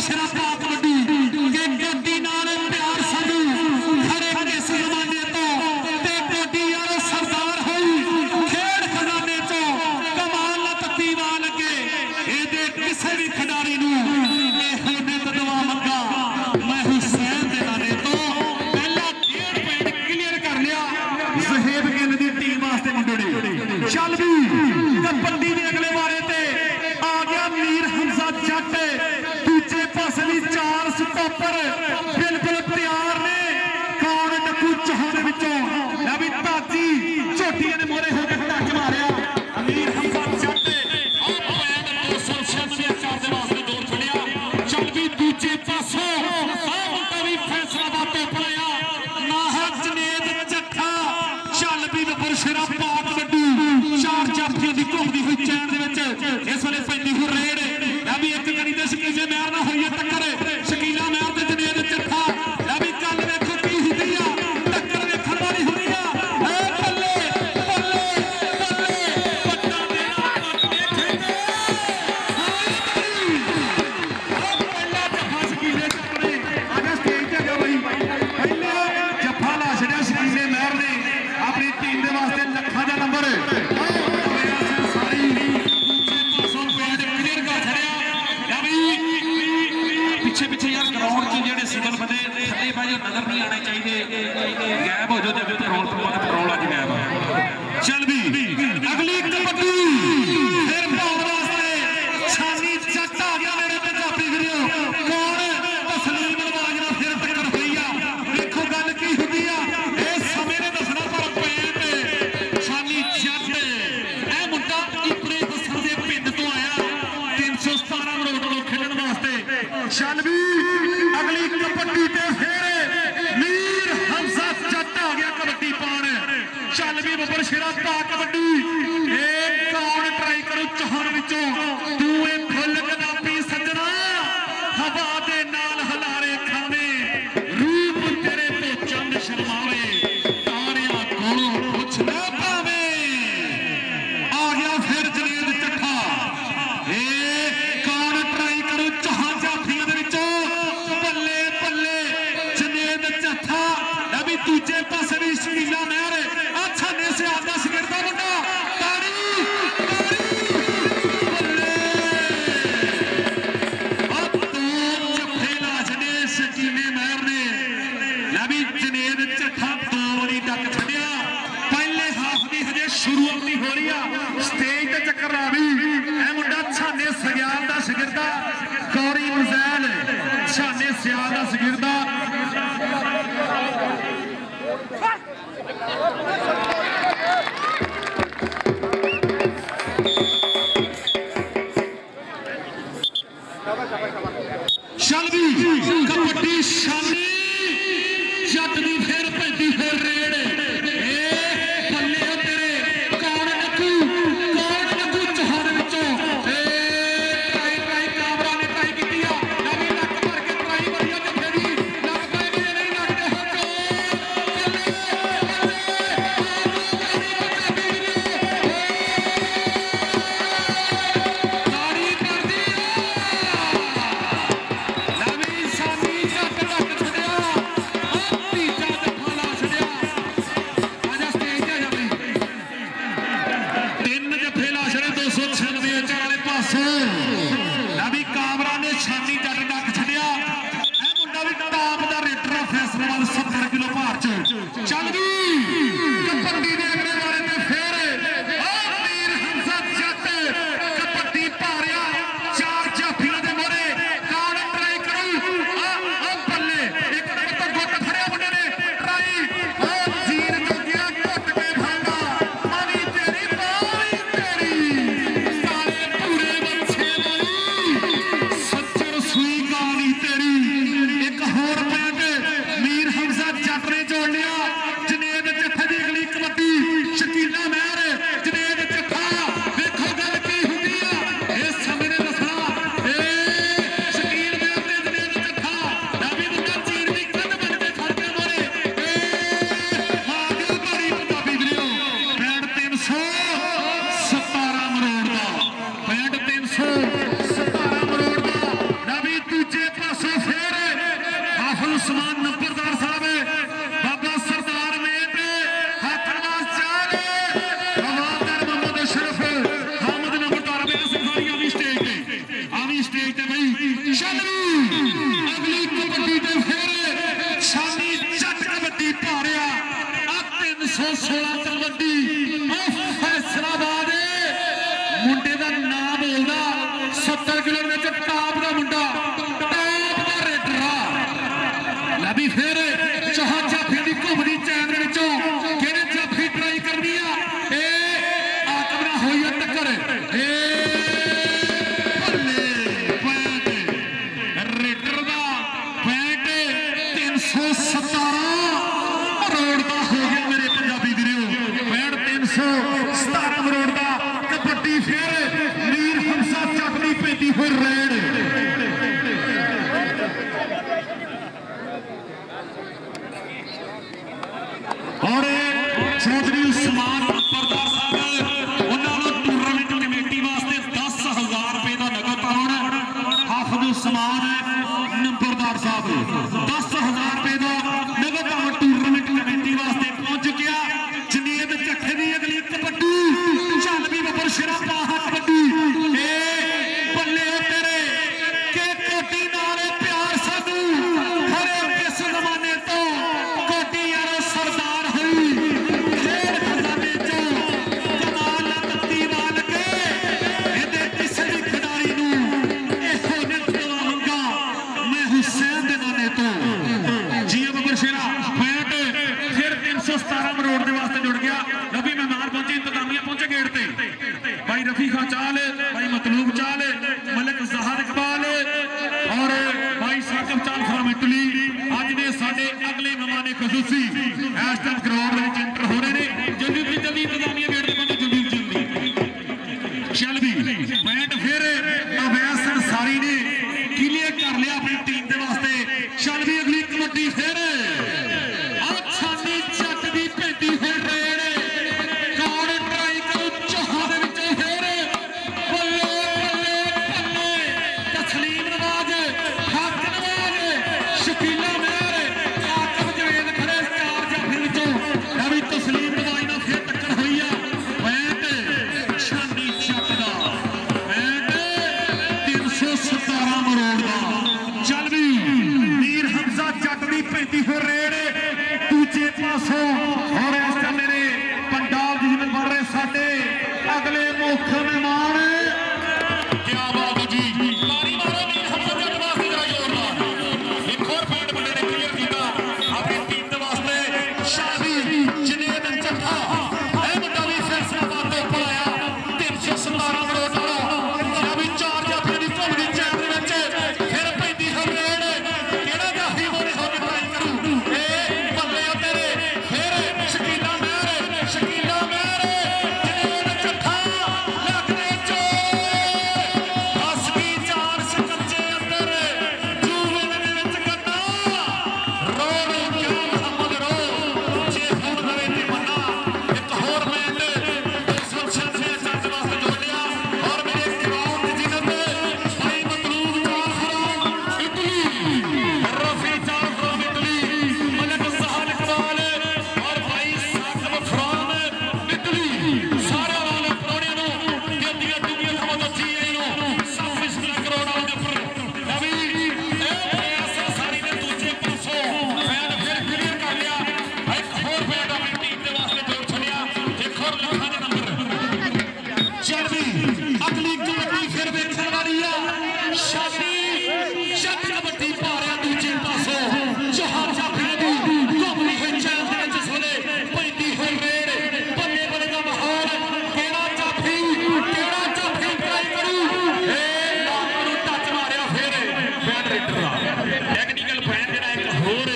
बबरशरा पाक कबड्डी के कबड्डी नाल प्यार सानू खड़े इस जमाने तो ते कबड्डी यार सरदार होई खेड खजाने चो कमाल ना तत्ती वाल लगे एदे किसे भी खिडारी नू ए होने तो दुआ मंगा मैं हुसैन दे नाले तो पहला 1.5 पॉइंट क्लियर कर लिया ज़हेब गिल दी टीम वास्ते मुंडे चल भी कबड्डी दे अगले बारे ते आ गया मीर हमजा जट दूजे पासे भी 4 स्टॉपर बिल्कुल तैयार ने कौन डकू चौहान विचों लै भी ताजी झोटियां ने मोरे हो के टच मारिया मीर हमजा जट आ पॉइंट 296 4 दे वास्ते दौड़ छड़िया चल भी दूजे पासों आ मुंडा भी फैसलाबाद तो पड़िया नाहा जनेद जट्ठा चल भी बबरशरा पाक कबड्डी 4 जाफियां दी घुमदी हुई चैन दे विच इस वेले पैंदी हुई रेड लै भी एक गली दे शकीले महर नाल होई टक्कर शकीला महर ते जनेद जट्ठा लै भी कल देखो की हुंदी आ टक्कर देखण वाली हुंदी आ ए बल्ले बल्ले बल्ले पट्टा देना देखे पहला जफा शकीले चक्करे आजा स्टेज ते गया भाई पहले जफा ला छड़िया शकीले महर ने अपनी टीम दे वास्ते लखा दा नंबर पिछे पिछे यार ग्राउंड च जेडे सिग्नल बने थले भाई नजर नहीं आने चाहिए गैप हो जाओ पेट्रोल पेट्रोल अज गैप चल भी अगली कबड्डी फिर पाउण वास्ते छानी जट आ गया मेरे ते काफी फिरियो कौन तस्लीम नवाज नाल फिर टक्कर होई आ देखो गल की हुंदी आ ए समय ने दसना पर पैन ते छानी जट ए मुंडा इपरे हसन दे पिंड तो आया 317 करोड़ लोग खेलण वास्ते चल भी अगली कबड्डी ते फिर मीर हमजा जट आ गया कबड्डी पाण चल भी बबरशरा पाक कबड्डी ए कौन ट्राई करो चौहान विचों तू ए फुल गुलाबी सजना हवा दे नाल हलारे खावे रूप तेरे तो चंद शर्मावे तारियां कोलों कुछ ना पावे आ गया फिर जनेद जट्ठा ए कौन ट्राई करो चौहान जाफियां दे विचों बल्ले बल्ले जनेद जट्ठा लै भी दूजे पासे भी शकीला महर अच्छा ने से आदा सिगरदा मुंडा ताड़ी ताड़ी बल्ले अब दो जफे ला छड़े शकीले महर ने लै भी जनेद जट्ठा 2 वारी डक छड़िया पहले हाफ दी हजे शुरुआती हो रही आ स्टेज ते चक्कर आ भी ए मुंडा छाने सग्याल दा शिगिरदा गौरी मुजैल छाने सियाल दा शिगिरदा चल भी कबड्डी शानी जट दी फिर पैंदी फिर रेड बल्ले तेरे कौन डकू चौहान विचों ट्राई ट्राई कामरा ने ट्राई की नवी लक भर के ट्राई बढ़िया जफे दी लक पैगी नहीं लगते ताड़ी कर दी नवी सानी जट छड़िया तीजा जफा ला छड़िया स्टेज ते बई चल भी अगली कबड्डी ते फिर शानी जट कबड्डी पारिया 316 तलवंडी फैसलाबाद मुंडे का नाम बोलदा 70 किलो में टाप का मुंडा टाप का रेडर ला भी फिर चाह जाफी की घूमदी चैन विचों किहड़े जाफी ट्राई करनी आ आकमना होई टक्कर बल्ले पैंट रेडर का पैंट 317 करोड़ का हो गया मेरे पंजाबी वीरों पैंट 317 करोड़ का कबड्डी फिर मीर हमसा चटनी पैंती हुई रेड और चौधरी उस्मान परदार साहब उन्होंने टूर्नामेंट कमेटी वास्ते 10,000 रुपए का नगद पाउण हाफिज उस्मान नंबरदार साहब 10,000 रुपए का नगद पाउण टूर्नामेंट कमेटी वास्ते पहुंच गया जनेद जखे की अगली कबड्डी चल भी बबर शिरा पाहा कबड्डी बल्ले तेरे के कोटी नाले प्यार सानू खरे किस जमाने तो कोटी यारो सरदार हुई खेल खजाने चो कमाल तत्ती वाल के इहदे किसी भी खिडारी नू इहो नित दवांगा मैं हुसैन दे नाने तो जी बबर शिरा पैंट फिर 317 करोड़ के वास्ते जुड़ गया रवि मेहमान पहुंचे इंतजामिया पहुंचे गेट पे भाई रफी खां चाल भाई मतलूब चाल मलिक जहर इकबाल और भाई साकिब चाल फ्रॉम इटली अज दे साडे अगले मेहमान खसूसी इस टाइम ग्राउंड में एंटर हो रहे हैं जल्दी इंतजामिया गेट पे पहुंचे जल्दी चल भी पैंट फिर अवैस अंसारी ने क्लियर कर लिया अपनी टीम के वास्ते चल भी अगली कबड्डी फिर जट की पैंती हुई रेड कौन ट्राई करो चौहान फिर बल्ले बल्ले बल्ले तस्लीम नवाज हक नवाज शकीला मेहर आकब जवेद खड़े चार जाफी विचों रवि तस्लीम नवाज नाल फिर टक्कर हुई आ पैंट शानी जट दा पैंट 317 करोड़ दा चल भी मीर हमजा जट की पैंती हुई रेड दूजे पासों और इस टाइम मेरे पंजाब जिसमें बढ़ रहे साडे अगले मुख्य मेहमान क्या बात है जी तारी मारो मीर हमजा जट वास्ते जरा जोरदार एक और पॉइंट बंदे ने क्लियर किया अपनी टीम के वास्ते शादी जनेद जट्ठा ए मुंडा भी फैसलाबाद तो ऊपर आया 317 करोड़ वाला भी चार जाफियां दी घुमदी चैन दे विच फिर पैंदी है रेड केड़ा जाफी मोने हो के ट्राई करू बल्ले तेरे फिर शकीला मेहर जनेद जट्ठा लगने चो बस भी चार सकंजे अंदर जूवन दे विच गन्ना रो रो क्या मोहम्मद रो जे हुण नवे ते मन्ना एक होर मैच इस फंक्शन से जट वास्ते जोड़ लिया और मेरे ग्राउंड की जिन्नत भाई मतलूब चाल फ्रॉम इटली रफी चाल फ्रॉम इटली मलिक जहर इकबाल और भाई साकिब फ्रॉम इटली सारे वाले प्रोड़ियां नु दिंदियां दुनिया थमां तो जी आई नु सब बिस्मिल्लाह करोड़ आउंदे पर रवि ऐसा सारी ने दूसरे पासों मैंने फिर क्लियर कर लिया एक होर बैट अपनी टीम के वास्ते जोड़ छड़िया एक और लखा दे नंबर चल भी अगली कबड्डी फिर देखने वाली है शादी जट कबड्डी पा रहा दूजे पासों जहां जाफी दी घुमदी हुई चैन दे विच सोले पैंती हुई रेड बल्ले बल्ले का माहौल केड़ा जाफी ट्राई करू लात नूं टच मारिया फिर बैट रेडर दा टेक्निकल पैन जेड़ा एक होर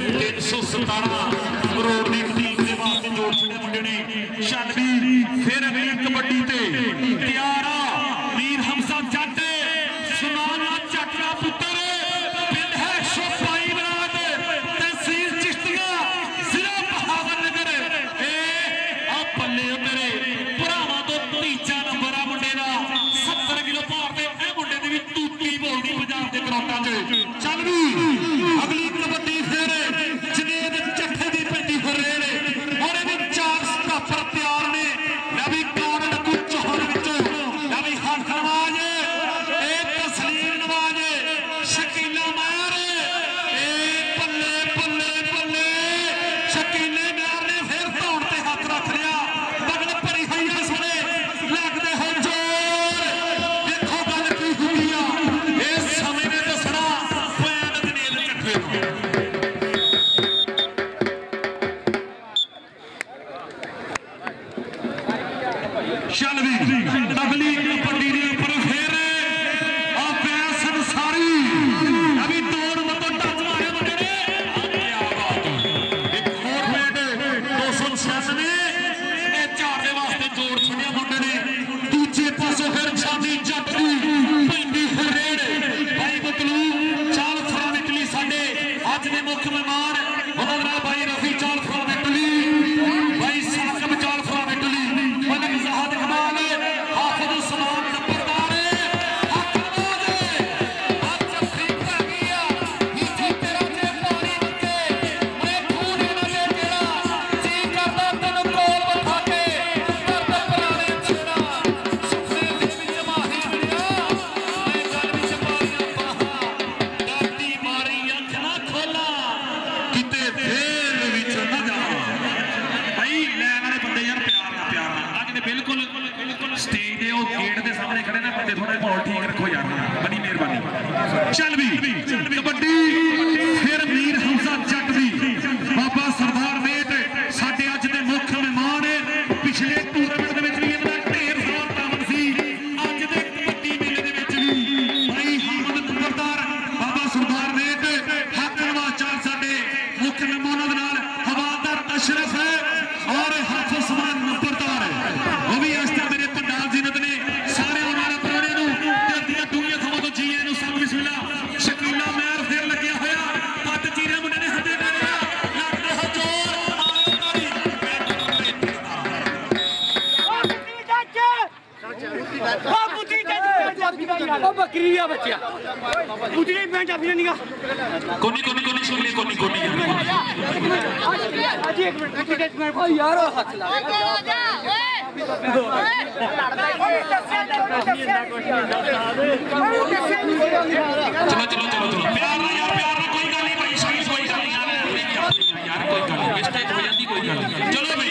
317 करोड़ की टीम के वास्ते जोड़ छड़े मुंडे ने चल भी फिर अगली कबड्डी ते तैयार आ मीर हमसा जट सुनाना जट का पुत्र पिंड है शोपाई बराद तहसील चिश्तिया जिला बहावर नगर बल्ले मेरे भरावां तो तीजा नंबर आ मुंडे का 70 किलो भार ते मुंडे की भी तूती बोलती पंजाब के ग्राउंडां च चल भी अगली कबड्डी फिर जनेद जट्ठे की पैंती हुई रेड और चार स्टापर तैयार ने रवि कौन नकू चौहान विचों रवि हक नवाज तस्लीम मुख्य मेहमान उन्होंने भाई रफी चाल फुल बिटली भाई साकब चाल फुल बिटली मलिक जहाद कमाल हाफिज उस्मान नंबरदार चल भी कबड्डी फिर मीर हमजा जट भी बाबा सरदार वेट साडे अज दे मुख मेहमान पिछले टूरनामेंट दे विच भी इन्हां दा ढेर सारा तामन सी अज दे कबड्डी मेले दे विच भी भाई हामद नंबरदार बाबा सरदार वेट हक नवाज चाल साडे मुख मेहमानां दे नाल हवालदार अशरफ है और हाफिज उस्मान नंबरदार वो भी इस तरह मेरे पंडाल जीनत ने सारे उन्होंने प्राणे नूं दिल दियां डूंघियां थावां तो जीए नूं सब बिस्मिल्लाह शकीला मैर फिर लगे होया पत चीरे मुंडे ने हथे मारिया लगदे हो जोर बकरी आ बच्चा उतरी पेंट अपनी निगा कोनी कोनी कोनी कोनी कोनी कोनी आज एक मिनट भाई यार हाथ ला चलो चलो चलो चलो प्यार ना यार प्यार ना कोई गल नहीं भाई सही कोई गल नहीं यार कोई गल नहीं मिस्टेक हो जाती कोई गल नहीं चलो भाई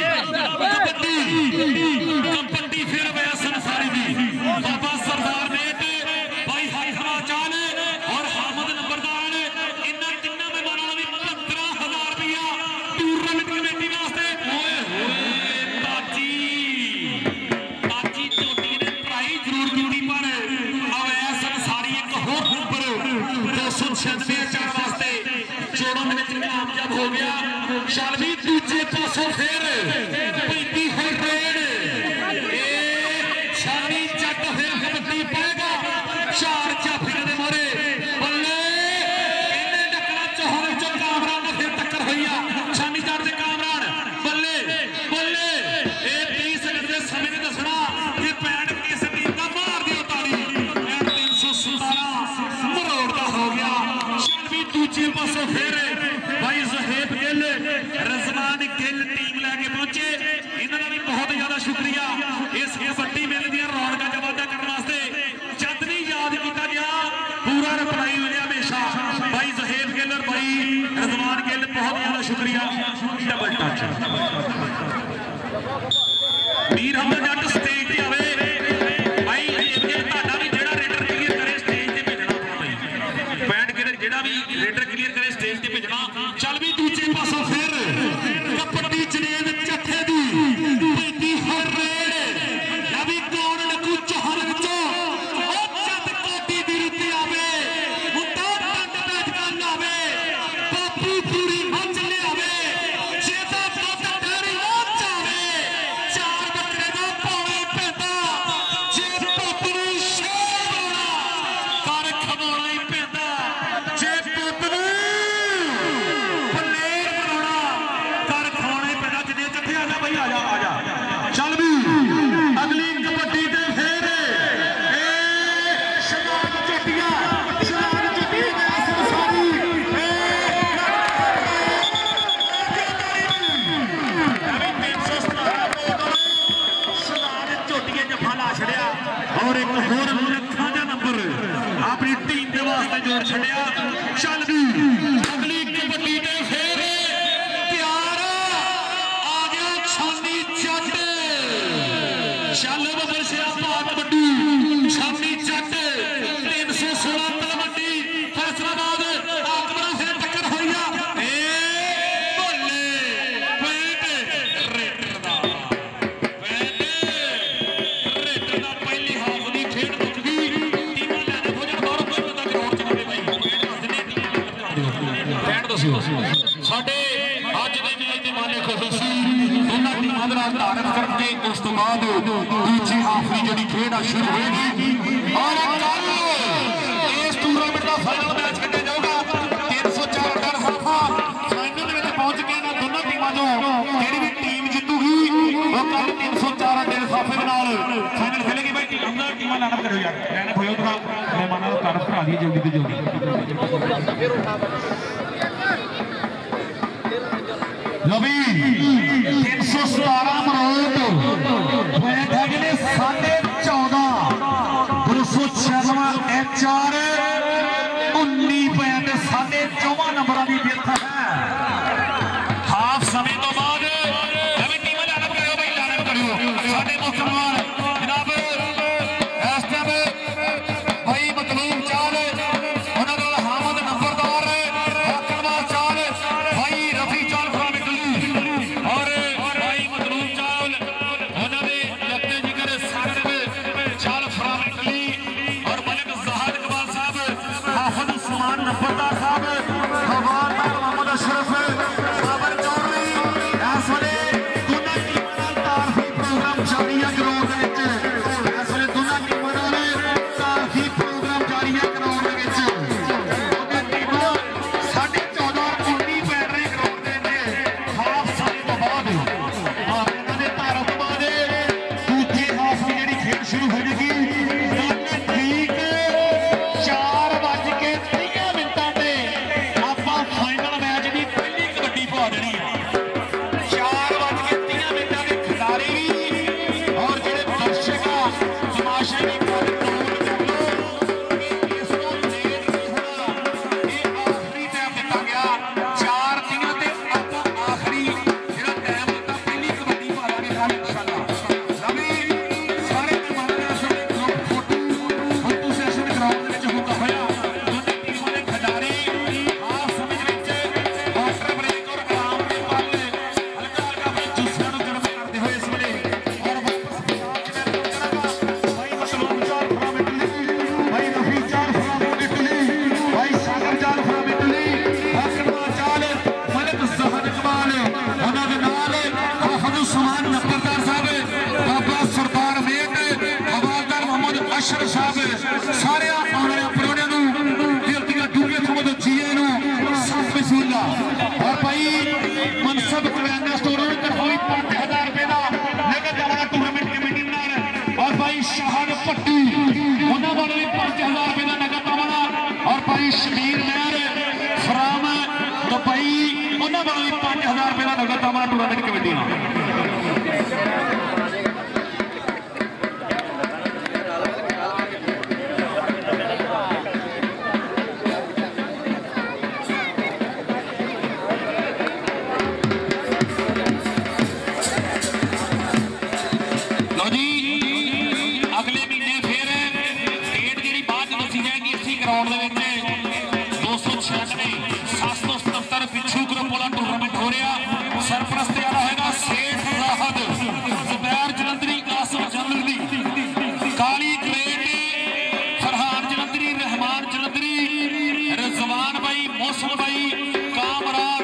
कबड्डी फिर वैसन सारी दी बाबा सरदार नेट भाई हाई हवा चाल और हामद नंबरदार इन्हां तिन्नां मेहमानां दी 15,000 रुपया टूरनामेंट कमेटी वास्ते ओए होए ताजी चोटी ने प्राइज जरूर ड्यूटी पर अवैसन सारी एक होर नंबर 296 चार वास्ते जोड़ों में कामयाब हो गया चल भी दूजे पासों फिर पैंती है ट्रेन शानी जट फिर कबड्डी पाएगा चार जाफिया दे मोरे बल्ले इन्ने टक्करा चौहर चो कामरान ने फिर टक्कर हुई आ शानी जट दे कामरान बल्ले बल्ले ए 30 सेकंड दे समय ने दसना कि पैंट किस टीम दा मार दियो ताली 317 मरोड़ दा हो गया चल भी दूजे पासों फिर भाई ज़हेब गिल रज़वान गिल टीम लैके पहुंचे इन्होंने भी बहुत ज्यादा शुक्रिया इस कबड्डी मेले दी रौनक जवादा करने वास्ते जद भी याद किया गया पूरा रिप्लाई मिले हमेशा भाई ज़हेब गिल और भाई रज़वान गिल बहुत ज्यादा शुक्रिया double touch Mir Hamza Jatt stage ते आवे भाई ਤੁਹਾਡਾ ਵੀ ਜਿਹੜਾ ਰੇਡਰ ਕਲੀਅਰ ਕਰੇ ਸਟੇਜ ਤੇ ਭੇਜਣਾ ਭਾਈ ਪੈਂਟ ਜਿਹੜਾ ਵੀ ਰੇਡਰ ਕਲੀਅਰ ਕਰੇ ਸਟੇਜ ਤੇ ਭੇਜਣਾ ਚੱਲ ਵੀ ਦੂਜੇ ਪਾਸੋਂ ਫਿਰ ਕਬੱਡੀ ਚਨੇਦ ਚੱਠੇ ਦੀ ਪੈਂਦੀ ਹਰ ਰੇਡ ਲੈ ਵੀ ਕੌਣ ਨਕੂ ਚਹਰ ਵਿੱਚੋਂ ਉਹ ਜਦ ਕੋਟੀ ਦੀ ਰੁੱਤੀ ਆਵੇ ਮੁੰਡਾ ਟੰਡ ਬੈਠ ਕੇ ਲਾਵੇ ਬਾਪੂ ਪੂਰੀ ਮੱਚ ਲਿਆਵੇ ਜੇ ਤਾਂ ਦੁੱਧ ਡੈਰੀ ਉਹ ਚਾਵੇ ਚਾਰ ਬੱਕਰੇ ਦਾ ਪਾਉਣਾ ਪੈਂਦਾ ਜੇ ਪੁੱਤ ਨੂੰ ਸ਼ੇਰ ਹੋਣਾ ਕਰ ਖਵਾਉਣਾ ਹੀ ਪੈਂਦਾ ਜੇ ਪੁੱਤ ਨੂੰ चल भी अगली कबड्डी दे फिर शबाब चोटिया शबाब चोटिया सारी शबाब चोटिया जफा ला छड़िया और एक होर लखा दा नंबर अपनी टीम के वास्ते जोड़ छड़िया चल भी अगली कबड्डी दे फिर चल बबर सिया भाग कबड्डी शामी जट 316 तलवंडी फैसलाबाद आकबरा से टक्कर हुई ए बोले पैंट रेटर दा पहली हाफ दी खेड मुक गई टीमां लैने हो जाण बाहर कोई बंदा ग्राउंड च आवे भाई पैंट दसो साडे अज दे मैच दे मालिक खुशी दोनों टीमां दे नाल तारफ करके उस तो बाद दूसरी हाफ की जी खेड शुरू होगी और कल इस टूरनामेंट का फाइनल मैच खेला जाएगा 304 रन हाफा लिफाफे के नाल फाइनल खेलेगी भाई टीमां लाइनअप करो यार लाइनअप होयो थोड़ा मेहमानां दा तारफ करा दी जल्दी तो जल्दी लो भी 317 मरोट पॉइंट है ने 14.5 296 HR 19 पॉइंट 14.5 नंबर की जित है हाफ समय तो बाद नवी टीम लाइनअप करो भाई लाइनअप करो साडे मुसलमान जनाब इस टाइम भाई मतलूब चाल उन्हां नाल हामद नंबरदार हाकमवा चाल भाई रफी चाल और भाई मतलूब चाल उन्हां दे लगते जिगर साकिब चाल फरामिटली और मलिक जहाद इकबाल साहब हाफिज उस्मान नंबरदार साहब हवालदार मोहम्मद अशरफ साबर चौधरी इस वेले दोनों टीमां नाल तारफी प्रोग्राम जारी है ग्राउंड दे विच इस वेले दोनों टीमां नाल तारफी प्रोग्राम जारी है ग्राउंड दे विच दोनों टीमां 14.5 और 19 पैर रहे ग्राउंड दे विच हाफ समय तो बाद इन्हां दे तारफ बाद दूजे हाफ की जिहड़ी खेल शुरू हो जाएगी ठीक 4:30 मिनटां ते आपां फाइनल मैच की पहली कबड्डी पा देनी है 4:30 मिनटां के खिलाड़ी भी और जिहड़े दर्शक आ तमाशे की गल नोट कर लो कि इस तो लेट नहीं होना ये आखिरी टाइम दिता गया 4:30 ते आपां आखिरी जिहड़ा टाइम दिता पहली कबड्डी पा लांगे कल इंशाअल्लाह सभी सारे मेहमानां दे असर group photo photo session ground दे विच होंदा होया दोनों टीमां दे खिडारी हाफ समय दे विच वाटर ब्रेक और आराम दे पल हल्का हल्का अपने जुस्सियां नूं गर्म करदे होए इस वेले और वापस मैदान च वेलकम करांगा भाई मतलूब चाल फ्रॉम इटली भाई रफी चाल फ्रॉम इटली भाई सागर चाल फ्रॉम इटली हाकमवा चाल मलिक जहाद इकबाल उन्हां दे नाल हाफिज उस्मान नंबरदार साहब बाबा सरदार मेट हवालदार मोहम्मद अशरफ साहब सारे आने वाले प्रोग्राम नूं दिल दियां डूंघे थों तो जीए नूं सब बिस्मिल्ला और भाई मनसब किराना स्टोर तरफों 5000 रुपए का नगद वाला टूर्नामेंट कमेटी नाल और भाई शाहद पट्टी उन्हां वाले भी 5000 रुपए का नगद वाला और भाई शबीर लहर फराम तो भाई उन्हां वाले भी 5000 रुपए का नगद वाला टूर्नामेंट कमेटी नाल लो जी अगले महीने फिर डेट जी बाद दसी जाएगी इसी ग्राउंड के 296 777 पिछू ग्रुप वाला टूर्नामेंट हो रहा सरप्रस्त वाला होगा सेठ राहत जुबैर जलंधरी आसम जलंधरी काली ग्रेट फरहान जलंधरी रहमान जलंधरी रिजवान भाई मौसम भाई कामरान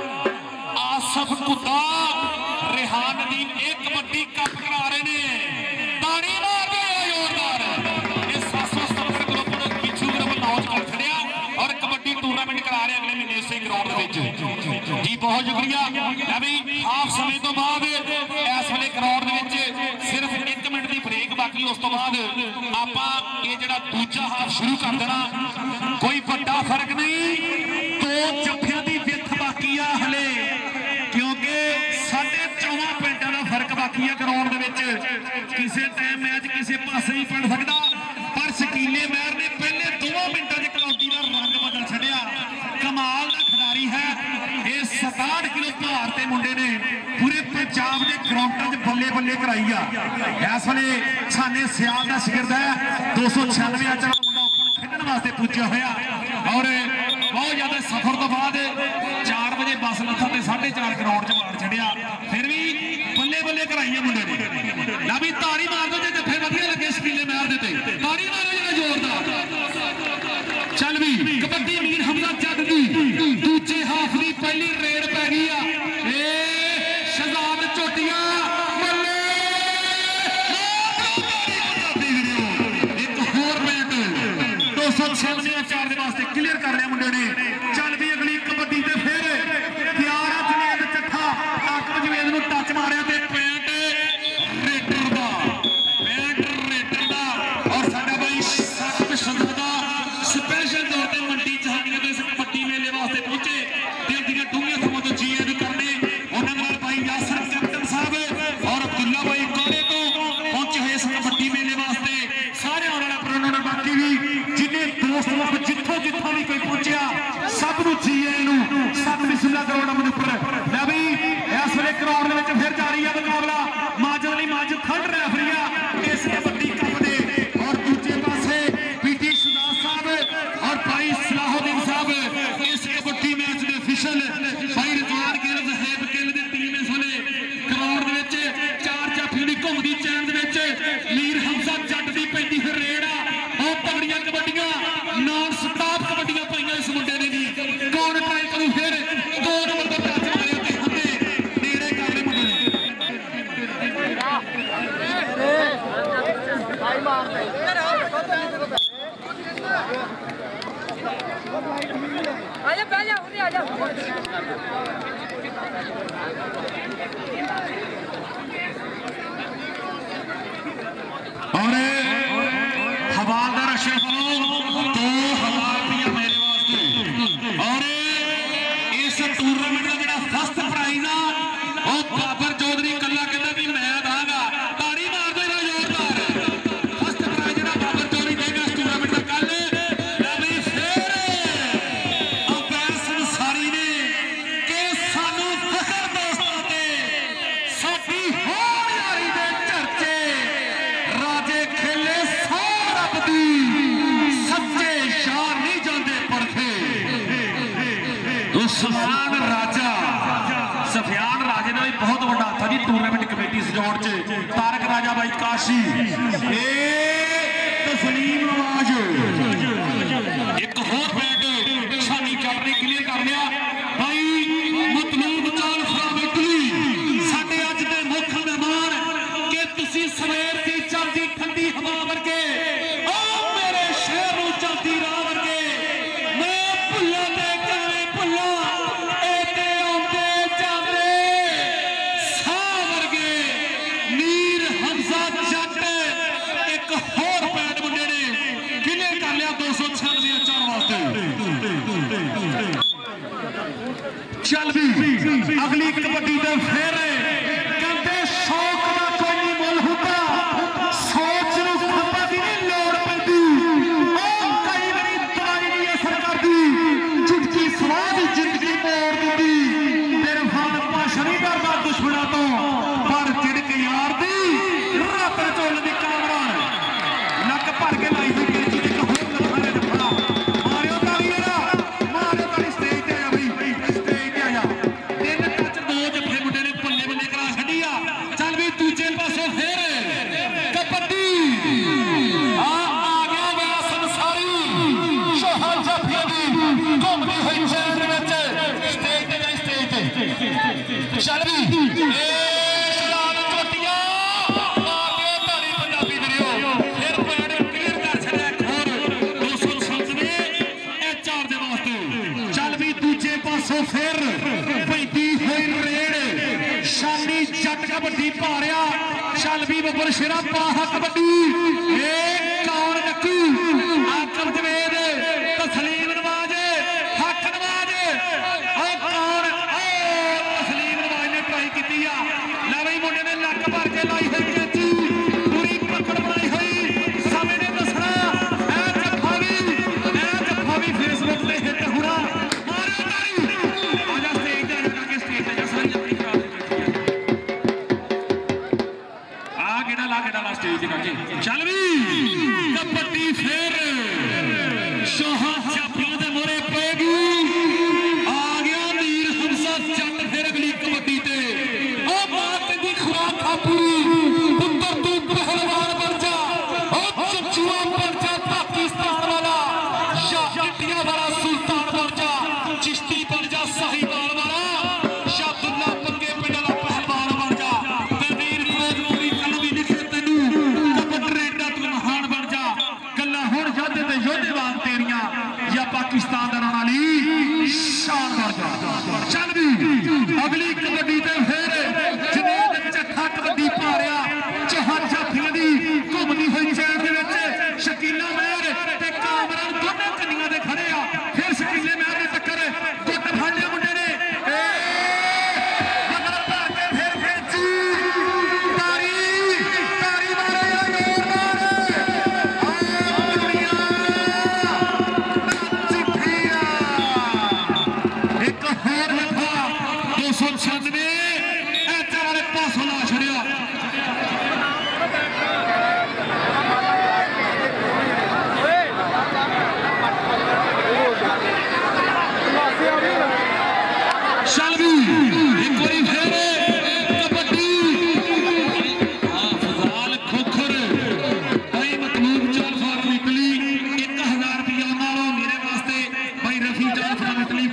आसफ कुदा रेहान नदीम एक कबड्डी कप करा रहे ने ताड़ी मार दे जोरदार ये 777 ग्रुप ने पिछू ग्रुप लॉन्च कर छड़िया और कबड्डी टूर्नामेंट करा रहे अगले महीने से ग्राउंड दे विच जी बहुत शुक्रिया अभी हाफ समय तो बाद इस वेले ग्राउंड दे विच सिर्फ 1 मिनट की ब्रेक बाकी उस तो बाद आपां ये जिहड़ा दूजा हाफ शुरू कर देना कोई बड़ा फर्क नहीं दो जफ्फियां दी विथ बाकी आ हले क्योंकि 14.5 मिनटां दा फर्क बाकी है ग्राउंड दे विच किसी टाइम मैच किसी पासे ही पड़ सकता पर शकीले महर ने पहले 2 मिनटां च कबड्डी दा रंग बदल छड्डिया कमाल दा खिडारी है ये 67 किलो भार ते मुंडे ने पूरे पंजाब के ग्राउंडां च बल्ले बल्ले कराई आ इस वेले छाने सियाल दा शिगिरद है 296 आज मुंडा ओपन खेडण वास्ते पुज्जा होया और बहुत ज्यादा सफर तो बाद 4 बजे बस लथा ते 4:30 ग्राउंड च मार छड़िया फिर भी बल्ले बल्ले कराई है मुंडे ने ला भी ताड़ी मार दो जे जफे वधिया लगे शकीले महर दे ताड़ी मारो जरा जोरदार चल भी कबड्डी मीर हमला जग दी दूजे हाफ की पहली रेड पै गई आ ए शहजाद चोटिया बल्ले एक होर मैच 296 4 के वास्ते क्लियर कर लिया मुंडे ने चल भी अगली कबड्डी ते फिर तैयार जवेद चट्ठा आकब जवेद नूं टच मारिया ते पैंट रेडर दा ਕਰੋ ਨੰਬਰ ਉੱਪਰ ਲੈ ਬਈ ਇਸ ਵੇਲੇ ਗਰਾਊਂਡ ਦੇ ਵਿੱਚ ਫਿਰ ਜਾਰੀ ਆ ਮੁਕਾਬਲਾ ਮਾਜਦ ਲਈ ਮਾਜਦ ਥਰਡ ਰੈਫਰੀ ਆ ਇਸ ਕਬੱਡੀ ਕੱਪ ਦੇ ਔਰ ਦੂਜੇ ਪਾਸੇ ਪੀਟੀ ਸਰਦਾਰ ਸਾਹਿਬ ਔਰ ਭਾਈ ਸਲਾਹੁਦੀਨ ਸਾਹਿਬ ਇਸ ਕਬੱਡੀ ਮੈਚ ਦੇ ਅਫੀਸ਼ੀਅਲ ਭਾਈ ਰਜਵਾਨ ਗਿੱਲ ਜ਼ਹੇਬ ਗਿੱਲ ਦੀ ਟੀਮ ਇਸ ਵੇਲੇ ਗਰਾਊਂਡ ਦੇ ਵਿੱਚ ਚਾਰ ਜਾਫੀਆਂ ਦੀ ਘੁੰਮਦੀ ਚੈਨ ਦੇ ਵਿੱਚ ਮੀਰ ਹਮਜ਼ਾ ਜੱਟ ਦੀ ਪੈਂਦੀ ਫਿਰ ਰੇਡ ਆ ਬਹੁਤ ਤਗੜੀਆਂ ਕਬੱਡੀਆਂ ਨਾਨ ਸਟਾਪ ਕਬੱਡੀਆਂ ਪਾਈਆਂ ਇਸ ਮੁੰਡੇ ਨੇ ਜੀ ਕੌਣ ਟਰਾਈ ਕਰੂ ਫਿਰ 2 ਨੰਬਰ ਦਾ ਟੱਚ ਮਾਰਿਆ ਤੇ ਹੁੰਦੇ ਨੇੜੇ ਕਰ ਲੈ ਮੁੰਡੇ ਨੇ आजा बैठ जा उन्हें आजा और हवालदार अशरफ 2000 रुपया मेरे वास्ते और इस टूर्नामेंट का जो फर्स्ट प्राइज आ वो बाबर चौधरी कला कहता भी मैं दांगा ताड़ी मार दो जोरदार फर्स्ट प्राइज जो बाबर चौधरी देगा इस टूर्नामेंट का कल सफियान राजे ने भी बहुत बड़ा हथ जी टूर्नामेंट कमेटी सजाउण च तारक राजा भाई काशी तस्लीम नवाज एक होर बैट शानी करने क्लियर कर लिया भाई मतलूब चाल फरावेटली साडे अज दे मुख मेहमान कि तुसी सवेर दी चलदी ठंडी हवा वर्गे ओ मेरे शहर नूं चलदी राह वर्गे मैं भुल्ला ते किवें भुल्ला चल भी अगली कबड्डी तो फिर कहते शौक का कोई नहीं मुल होता सोच नूं खपा दी नहीं लोड़ पैंदी कई बारी दवाई नहीं असर करती चुटकी स्वाद जिंदगी मोड़ दिंदी तेरे फाल भाषा नहीं करता दुश्मनों तो पर झिड़क यार दी रात चोल दी कामरान नक भर के लाई हुई गिरजी एक होर लफड़े लफड़ा मारियो ताली जरा मारियो ताली स्टेज ते आ बई स्टेज ते आया तीन टच दो जफे मुंडे ने बल्ले बल्ले करा छड़ी आ चल भी दूजे पासों फिर कबड्डी आ गया मेरा संसारी शोहर जफिया दी घूमदी हुई चैन दे विच स्टेज ते जाई स्टेज ते चल भी फिर पैंती हुई रेड शानी जट कबड्डी पारिया चल भी बब्बर शेरा पाहा कबड्डी कौन नक्कू आकम जवेद तस्लीम नवाज हक नवाज कौन तस्लीम नवाज ने ट्राई की ला बई मुंडे ने लक भर के लाई हुई कैची पूरी पकड़ बनाई हुई समय ने दसना जफा भी फेसबुक पे हिट होना चल भी कबड्डी फिर जाफियों के मोरे पेगी आ गया मीर हमजा जट फिर अगली कबड्डी ते ओ मां दी खुराक खा पूरी पुत्र तू पहलवान बन जा ओ चचुआ बन जा पाकिस्तान वाला या इंडिया वाला सुल्तान बन जा चिश्ती बन जा साहिवाल वाला शाहदुल्ला पंगे पिंड वाला पहलवान बन जा तनवीर फौज पूरी कल भी लिखे तेनू पाकिस्तान वाली शान बन जा चल भी अगली कबड्डी ते फिर जनेद चट्ठा कबड्डी पारिया चार जाफियां दी घूमदी हुई चैन दे विच शकीला महर ते कामरान दोनों कन्नियां दे खड़े आ फिर शकीले महर दी टक्कर गुੱਟ फड़ लिया मुंडे ने बगल भर के फिर फेंची तारी मारे जोरदार एक होर लफा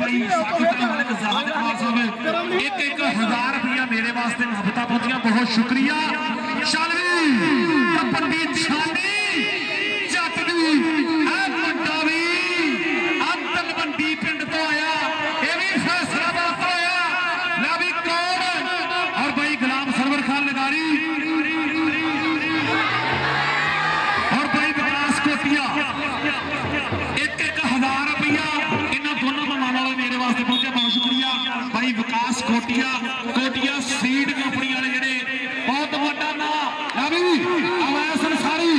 खिलाड़ी साकिब मलिक ज़ाहिद खान साहब 1-1000 रुपया मेरे वास्ते मुहब्बतां पहुंचिया, बहुत शुक्रिया। शालवी कबड्डी छानी जट दी ऐ मुंडा भी अंतल मंडी पिंड तो आया, ये भी फैसलाबाद तो आया। ला भी कौन और भाई गुलाम सरवर खान लगारी और भाई विकास कोटिया 1-1000 रुपया इन्होंने दोनों मेहमान वाले मेरे वास्ते पहुंचे, बहुत शुक्रिया भाई विकास कोटिया सीड कंपनी वाले जेडे बहुत बड़ा ना रवि अवैस अंसारी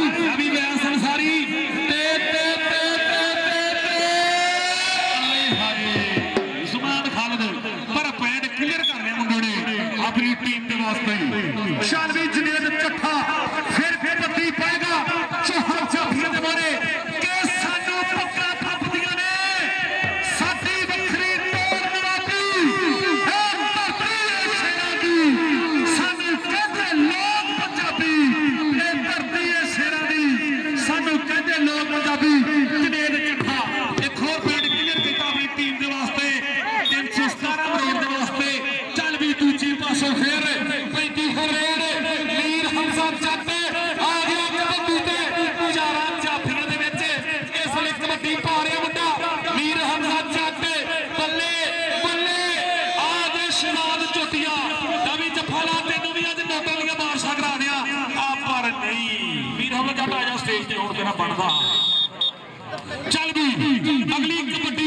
उस्मान खालिद पर पैड क्लियर कर रहे मुंडे ने अपनी टीम के वास्ते। शालवी जनेद चट्ठा फिर पत्ती पाएगा चौहान जाफिया के बारे के सानू पक्का थपदियां ने साडी वखरी तोड़ नवाबी है धरती है शेरा दी, सानू कहते लोग पंजाबी ये धरती है शेरा दी, सानू कहते लोग पंजाबी। जनेद चट्ठा एक और पैड क्लियर किया अपनी टीम के वास्ते 317 मरोड़ के वास्ते। चल भी दूजी पासों फिर 35 रेड मीर हमजा जट आ गया कबड्डी ते चारां जाफियां दे विच इस वे कबड्डी पा रहा मुंडा मीर हमजा जट बल्ले बल्ले आज शनाद चोटिया नवी जफाला तेनों भी अज नोटां दी बारिशां करा दिया पर नहीं मीर हमजा जट आ जा स्टेज ते हुण तेरा बनदा। चल भी अगली कबड्डी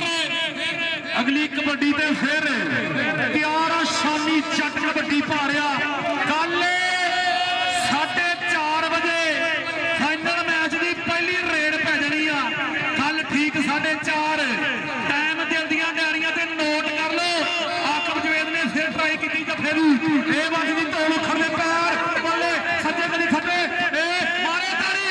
ते फिर तैयार आ शानी जट कबड्डी पा रहा। कल 4:30 बजे फाइनल मैच की पहली रेड पै जानी आ, कल ठीक 4:30 टाइम जल्दियां गैरियां ते नोट कर लो। आकब जवेद ने फिर ट्राई की जफेरू ए वजदी तोड़ उखड़ दे पैर बल्ले सज्जे कदी खब्बे मारे ताड़ी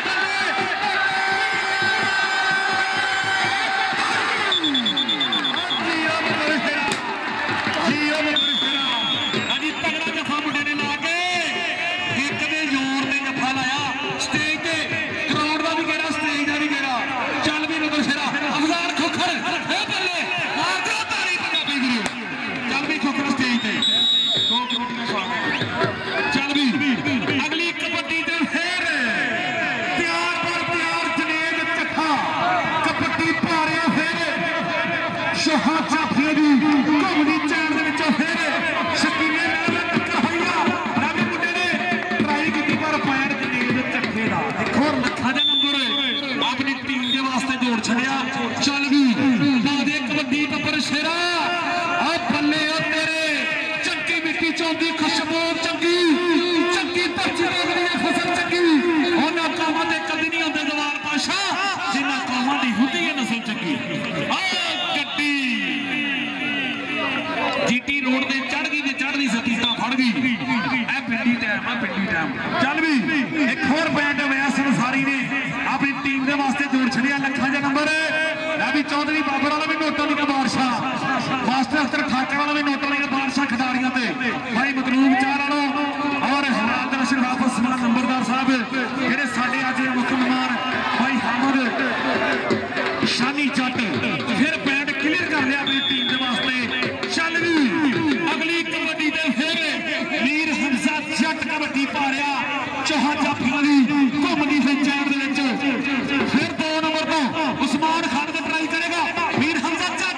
चल भी एक और बैंड वैस अंसारी ने अपनी टीम के वास्ते जोड़ छड़िया लखा जा नंबर भी चौधरी बाबर वाला भी नोटों दी बारिशां मास्टर अख्तर ठाके वाला भी नोटों दी बारिशां खिडारियों ते भाई मतलूब चार वालों और हमाद रशीद वापस वाला नंबरदार साहब जेडे साडे अज मुख्य मेहमान भाई हामिद शानी जट फिर बैंड क्लियर कर लिया अपनी टीम के वास्ते। चल भी अगली कबड्डी ते फिर मीर हमजा जट कबड्डी पा रहा चौहान जाफियां दी घुमदी फिर चैन दे विच फिर 2 नंबर तो उस्मान खान का ट्राई करेगा मीर हमजा जट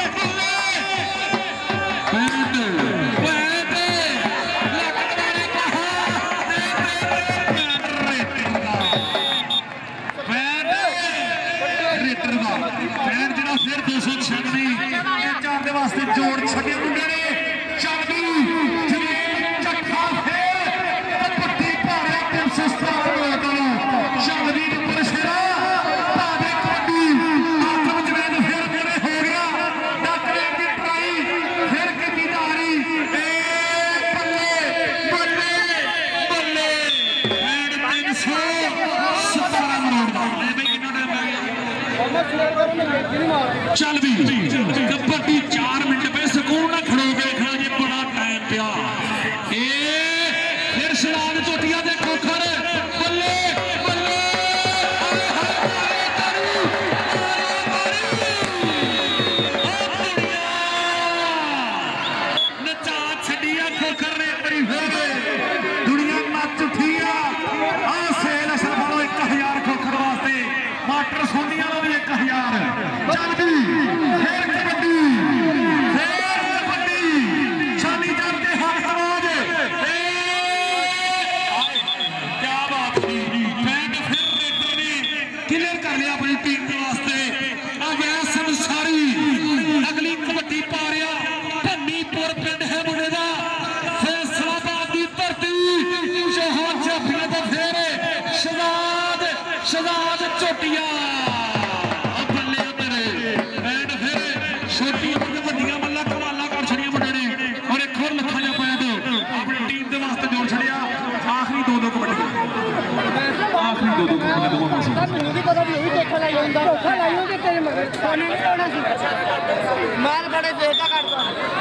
फिर 296 वास्ते जोड़ छड़े मुंडे ने। चल भी चट्ठा फिर कबड्डी पा रहा 317 चल भी नंबर शेरा पा दे कबड्डी आकब जवेद फिर मेरे हो गया डॉक्टर की ट्राई फिर की दारी बल्ले बल्ले बल्ले 317 चल भी कबड्डी 4 मिनट पे सुकून ना खड़ो के देखना जी बड़ा टाइम पिया फिर शराब चोटिया दे खोखर बल्ले बल्ले माल बड़े बेटा काटता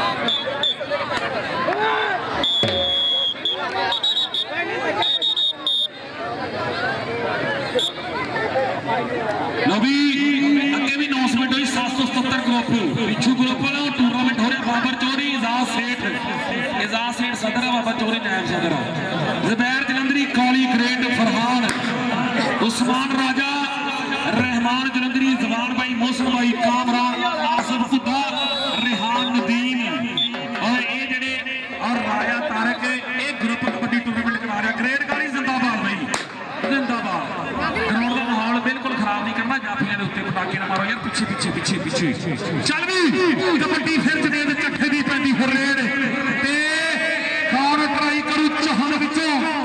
लो भी अगे भी अनाउंसमेंट हुई 777 ग्रुप पिछू ग्रुप वाला टूर्नामेंट हो रहा बाबर चौधरी एजाज सेठ सदर बाबर चौधरी नायब सदर जुबैर जलंधरी काली ग्रेट फरहान उस्मान राजा रहमान जलंधरी जवान भाई मौसम भाई कामरान आसिफ खुदा रेहान नदीम और ये जड़े और राजा तारक एक ग्रुप कबड्डी टूर्नामेंट करा रहा ग्रेट काली जिंदाबाद भाई जिंदाबाद ग्राउंड का माहौल बिल्कुल खराब नहीं करना जाफियां के उत्ते पटाके ना मारो यार पीछे पीछे पीछे पीछे चल भी कबड्डी फिर जनेद चट्ठे दी पैंदी हुर्रेड ते कौन ट्राई करू चहन विचों